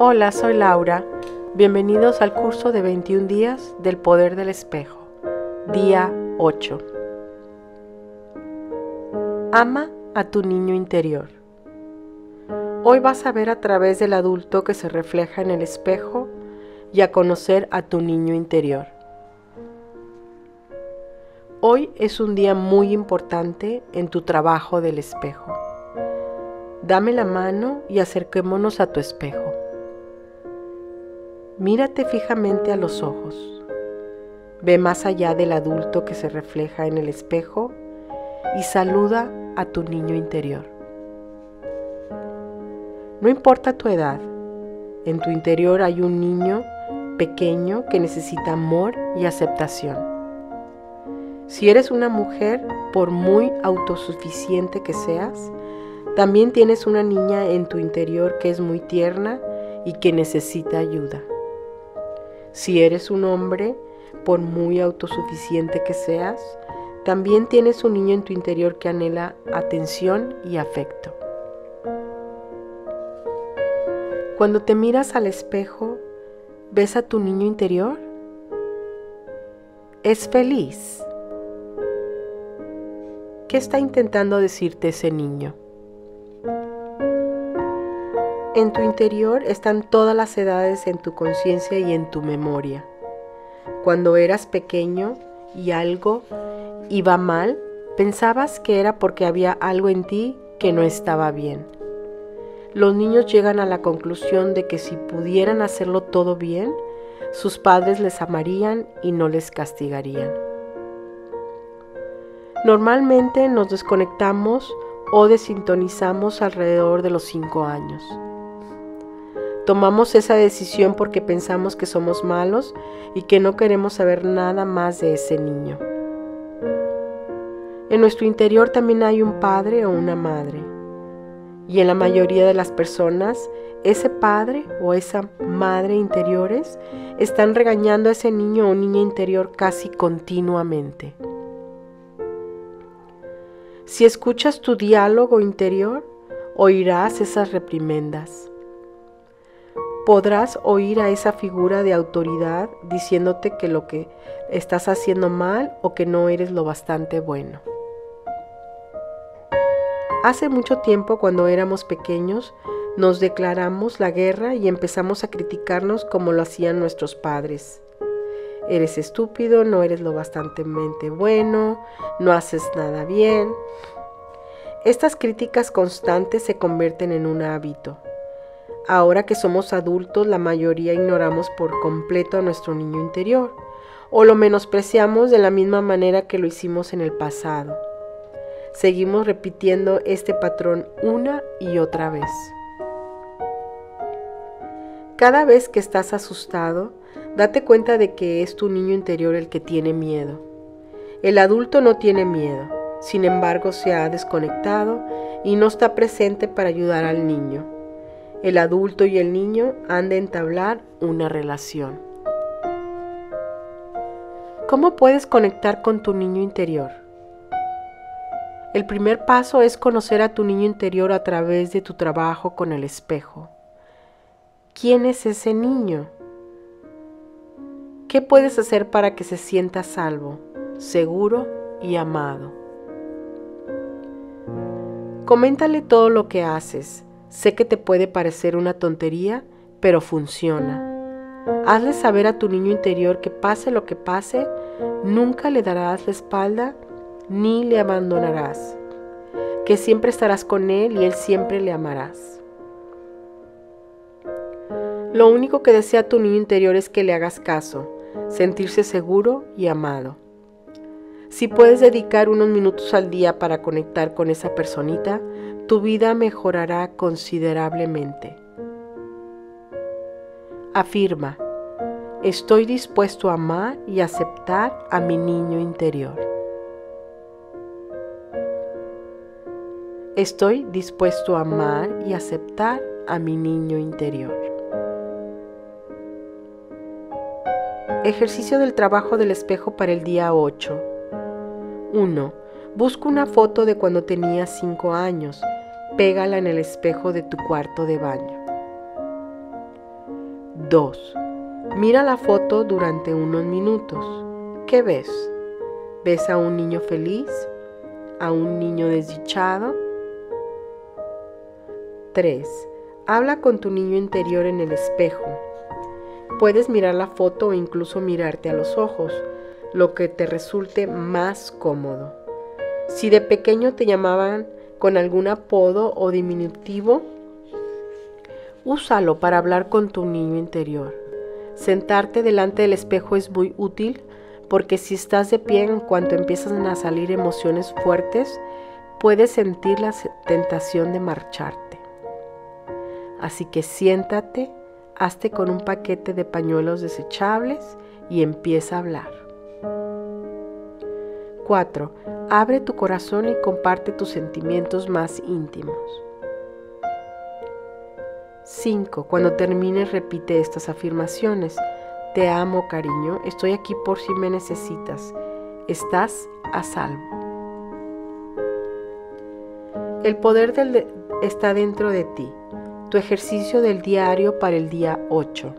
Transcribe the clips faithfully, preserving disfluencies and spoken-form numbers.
Hola, soy Laura. Bienvenidos al curso de veintiún días del poder del espejo. Día ocho. Ama a tu niño interior. Hoy vas a ver a través del adulto que se refleja en el espejo y a conocer a tu niño interior. Hoy es un día muy importante en tu trabajo del espejo. Dame la mano y acerquémonos a tu espejo. Mírate fijamente a los ojos. Ve más allá del adulto que se refleja en el espejo y saluda a tu niño interior. No importa tu edad, en tu interior hay un niño pequeño que necesita amor y aceptación. Si eres una mujer, por muy autosuficiente que seas, también tienes una niña en tu interior que es muy tierna y que necesita ayuda. Si eres un hombre, por muy autosuficiente que seas, también tienes un niño en tu interior que anhela atención y afecto. Cuando te miras al espejo, ¿ves a tu niño interior? ¿Es feliz? ¿Qué está intentando decirte ese niño? En tu interior están todas las edades en tu conciencia y en tu memoria. Cuando eras pequeño y algo iba mal, pensabas que era porque había algo en ti que no estaba bien. Los niños llegan a la conclusión de que si pudieran hacerlo todo bien, sus padres les amarían y no les castigarían. Normalmente nos desconectamos o desintonizamos alrededor de los cinco años. Tomamos esa decisión porque pensamos que somos malos y que no queremos saber nada más de ese niño. En nuestro interior también hay un padre o una madre. Y en la mayoría de las personas, ese padre o esa madre interiores están regañando a ese niño o niña interior casi continuamente. Si escuchas tu diálogo interior, oirás esas reprimendas. Podrás oír a esa figura de autoridad diciéndote que lo que estás haciendo mal o que no eres lo bastante bueno. Hace mucho tiempo, cuando éramos pequeños, nos declaramos la guerra y empezamos a criticarnos como lo hacían nuestros padres. Eres estúpido, no eres lo bastantemente bueno, no haces nada bien. Estas críticas constantes se convierten en un hábito. Ahora que somos adultos, la mayoría ignoramos por completo a nuestro niño interior, o lo menospreciamos de la misma manera que lo hicimos en el pasado. Seguimos repitiendo este patrón una y otra vez. Cada vez que estás asustado, date cuenta de que es tu niño interior el que tiene miedo. El adulto no tiene miedo, sin embargo se ha desconectado y no está presente para ayudar al niño. El adulto y el niño han de entablar una relación. ¿Cómo puedes conectar con tu niño interior? El primer paso es conocer a tu niño interior a través de tu trabajo con el espejo. ¿Quién es ese niño? ¿Qué puedes hacer para que se sienta salvo, seguro y amado? Coméntale todo lo que haces. Sé que te puede parecer una tontería, pero funciona. Hazle saber a tu niño interior que pase lo que pase, nunca le darás la espalda ni le abandonarás, que siempre estarás con él y él siempre le amarás. Lo único que desea tu niño interior es que le hagas caso, sentirse seguro y amado. Si puedes dedicar unos minutos al día para conectar con esa personita, tu vida mejorará considerablemente. Afirma: estoy dispuesto a amar y aceptar a mi niño interior. Estoy dispuesto a amar y aceptar a mi niño interior. Ejercicio del trabajo del espejo para el día ocho. uno. Busca una foto de cuando tenías cinco años. Pégala en el espejo de tu cuarto de baño. dos. Mira la foto durante unos minutos. ¿Qué ves? ¿Ves a un niño feliz? ¿A un niño desdichado? tres. Habla con tu niño interior en el espejo. Puedes mirar la foto o incluso mirarte a los ojos, lo que te resulte más cómodo. Si de pequeño te llamaban con algún apodo o diminutivo, úsalo para hablar con tu niño interior. Sentarte delante del espejo es muy útil porque si estás de pie en cuanto empiezan a salir emociones fuertes, puedes sentir la tentación de marcharte. Así que siéntate, hazte con un paquete de pañuelos desechables y empieza a hablar. cuatro. Abre tu corazón y comparte tus sentimientos más íntimos. cinco. Cuando termines, repite estas afirmaciones. Te amo, cariño. Estoy aquí por si me necesitas. Estás a salvo. El poder del de- está dentro de ti. Tu ejercicio del diario para el día ocho.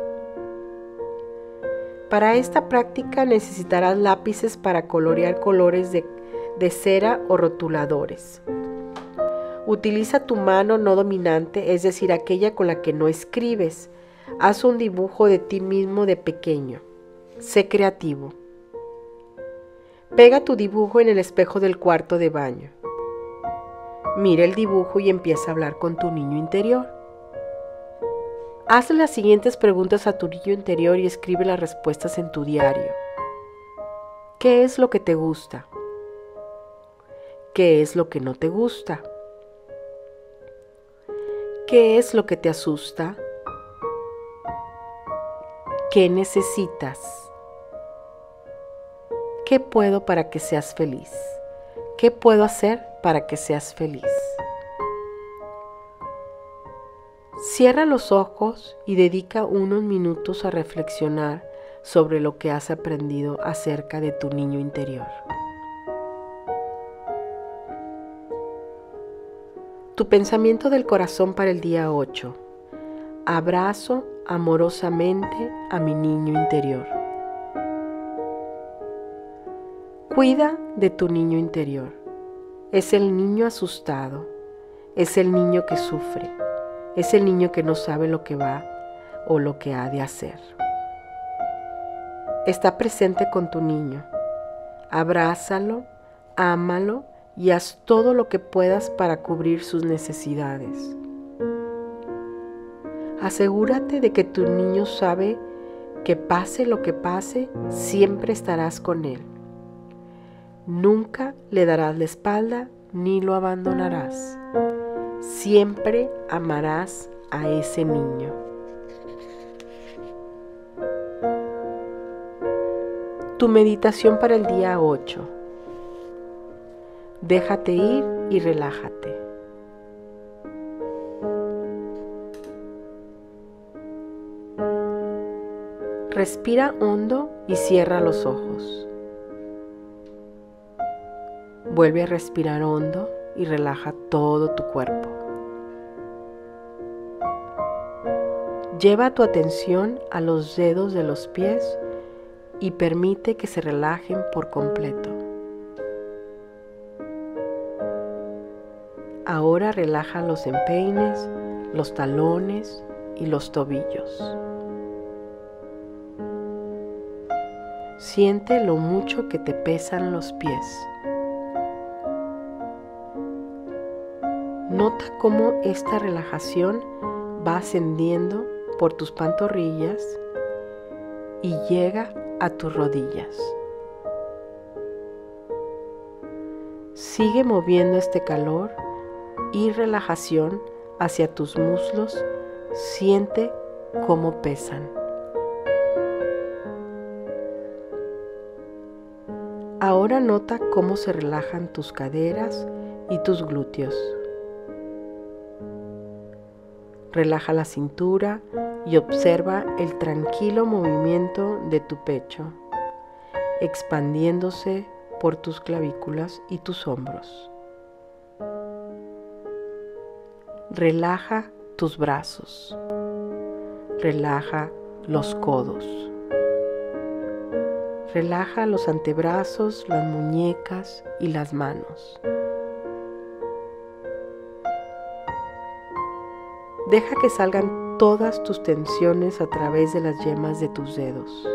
Para esta práctica necesitarás lápices para colorear colores de, de cera o rotuladores. Utiliza tu mano no dominante, es decir, aquella con la que no escribes. Haz un dibujo de ti mismo de pequeño. Sé creativo. Pega tu dibujo en el espejo del cuarto de baño. Mira el dibujo y empieza a hablar con tu niño interior. Haz las siguientes preguntas a tu niño interior y escribe las respuestas en tu diario. ¿Qué es lo que te gusta? ¿Qué es lo que no te gusta? ¿Qué es lo que te asusta? ¿Qué necesitas? ¿Qué puedo para que seas feliz? ¿Qué puedo hacer para que seas feliz? Cierra los ojos y dedica unos minutos a reflexionar sobre lo que has aprendido acerca de tu niño interior. Tu pensamiento del corazón para el día ocho. Abrazo amorosamente a mi niño interior. Cuida de tu niño interior. Es el niño asustado, es el niño que sufre, es el niño que no sabe lo que va o lo que ha de hacer. Está presente con tu niño. Abrázalo, ámalo y haz todo lo que puedas para cubrir sus necesidades. Asegúrate de que tu niño sabe que pase lo que pase, siempre estarás con él. Nunca le darás la espalda ni lo abandonarás. Siempre amarás a ese niño. Tu meditación para el día ocho. Déjate ir y relájate. Respira hondo y cierra los ojos. Vuelve a respirar hondo y relaja todo tu cuerpo. Lleva tu atención a los dedos de los pies y permite que se relajen por completo. Ahora relaja los empeines, los talones y los tobillos. Siente lo mucho que te pesan los pies. Nota cómo esta relajación va ascendiendo por tus pantorrillas y llega a tus rodillas. Sigue moviendo este calor y relajación hacia tus muslos. Siente cómo pesan. Ahora nota cómo se relajan tus caderas y tus glúteos. Relaja la cintura y observa el tranquilo movimiento de tu pecho, expandiéndose por tus clavículas y tus hombros. Relaja tus brazos. Relaja los codos. Relaja los antebrazos, las muñecas y las manos. Deja que salgan todas tus tensiones a través de las yemas de tus dedos.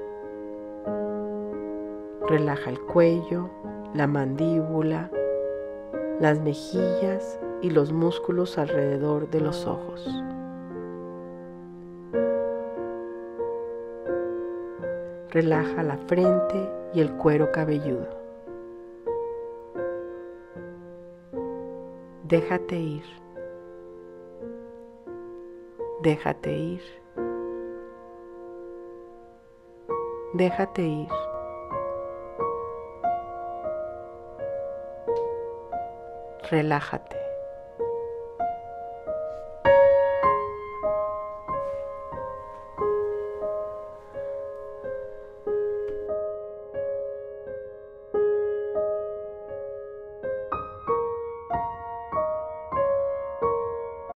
Relaja el cuello, la mandíbula, las mejillas y los músculos alrededor de los ojos. Relaja la frente y el cuero cabelludo. Déjate ir. Déjate ir. Déjate ir. Relájate.